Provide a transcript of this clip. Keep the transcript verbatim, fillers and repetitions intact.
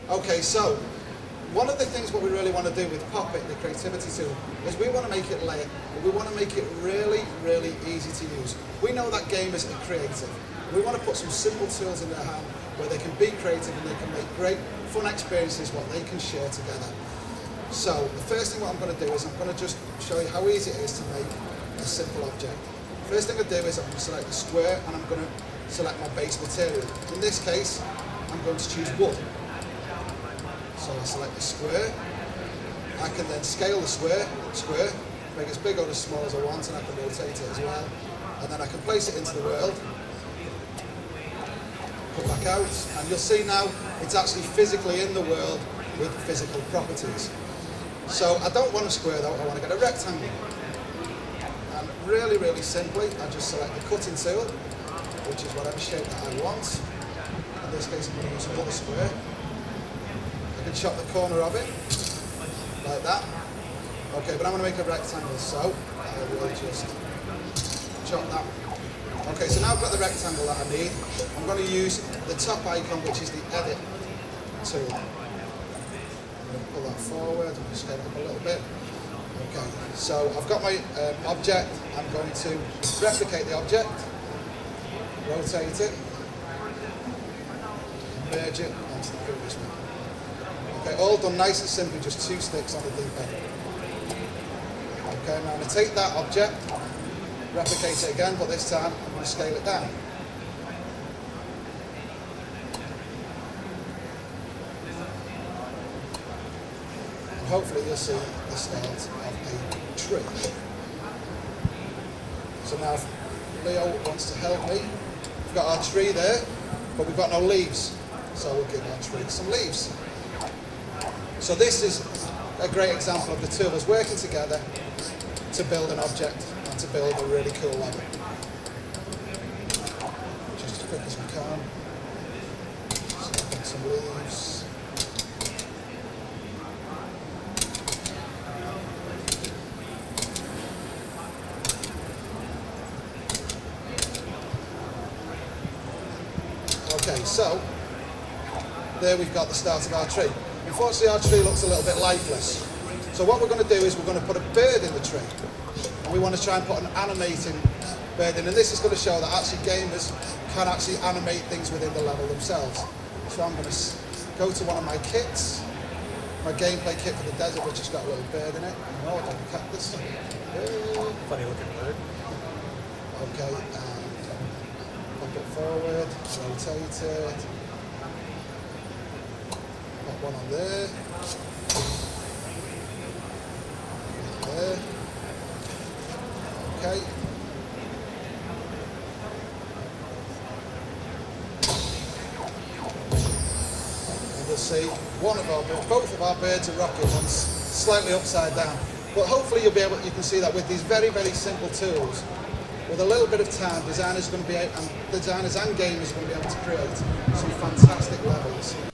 Okay, so one of the things what we really want to do with Pop-It, the creativity tool, is we want to make it layered, but we want to make it really, really easy to use. We know that gamers are creative. We want to put some simple tools in their hand where they can be creative and they can make great, fun experiences what they can share together. So the first thing what I'm going to do is I'm going to just show you how easy it is to make a simple object. First thing I do is I'm going to select the square and I'm going to select my base material. In this case, I'm going to choose wood. So I select the square. I can then scale the square, square, make it as big or as small as I want, and I can rotate it as well. And then I can place it into the world. Put back out, and you'll see now it's actually physically in the world with physical properties. So I don't want a square though, I want to get a rectangle. And really, really simply, I just select the cutting tool, which is whatever shape that I want. In this case, I'm going to use another square. I can chop the corner of it, like that. Okay, but I'm going to make a rectangle, so I will just chop that. Okay, so now I've got the rectangle that I need. I'm going to use the top icon, which is the edit tool. I'm going to pull that forward and scale it up a little bit. Okay, so I've got my um, object. I'm going to replicate the object, rotate it, merge it onto the previous one. Okay, all done nice and simply, just two sticks on the D-pad. Okay, now I'm going to take that object, replicate it again, but this time I'm going to scale it down. And hopefully you'll see the start of a tree. So now if Leo wants to help me, we've got our tree there, but we've got no leaves. So we'll give our tree some leaves. So this is a great example of the two of us working together to build an object and to build a really cool level. Just as quick as we can. Select some leaves. Okay, so there we've got the start of our tree. Unfortunately, our tree looks a little bit lifeless. So what we're going to do is we're going to put a bird in the tree. And we want to try and put an animating bird in. And this is going to show that actually gamers can actually animate things within the level themselves. So I'm going to go to one of my kits, my gameplay kit for the desert, which has got a little bird in it. Oh, like a cactus. Funny looking bird. Okay, and pop it forward, rotate it. One on there, there, okay. And you'll see one of our birds, both of our birds are rocking, one's slightly upside down. But hopefully you'll be able, you can see that with these very, very simple tools, with a little bit of time, designers are going to be able, and designers and gamers are going to be able to create some fantastic levels.